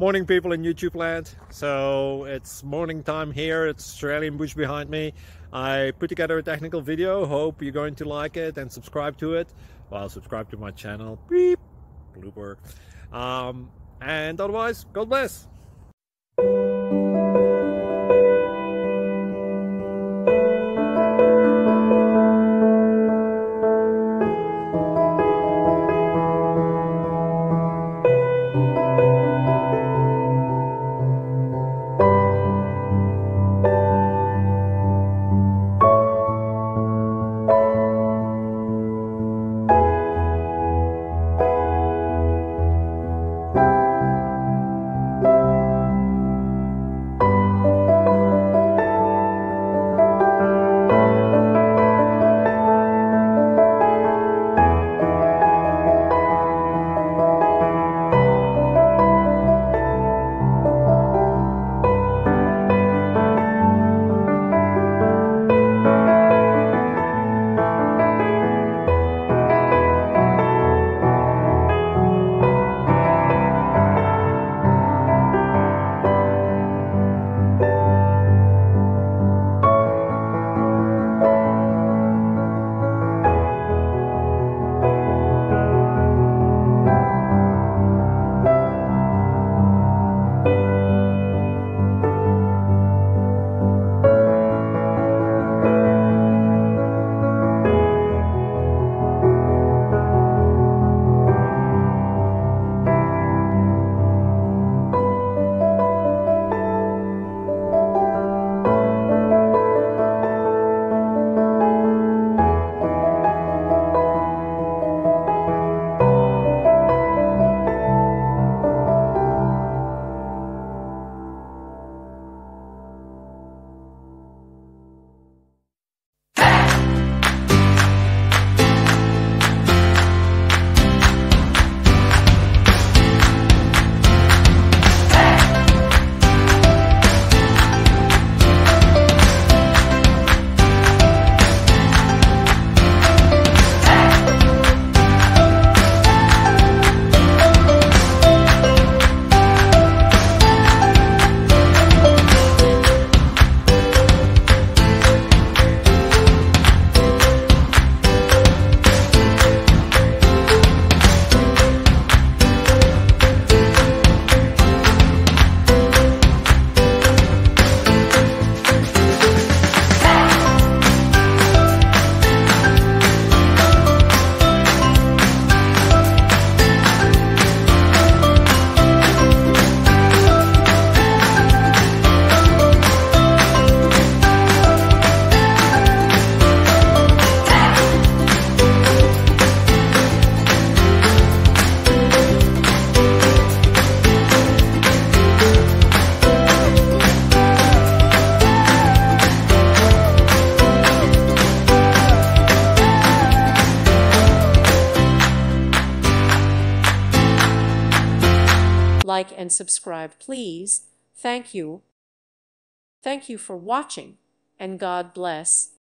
Morning, people in YouTube land. So it's morning time here. It's Australian bush behind me. I put together a technical video. Hope you're going to like it and subscribe to it. Well, subscribe to my channel. Beep. Blooper. And otherwise, God bless. Like and subscribe, please. Thank you. Thank you for watching, and God bless.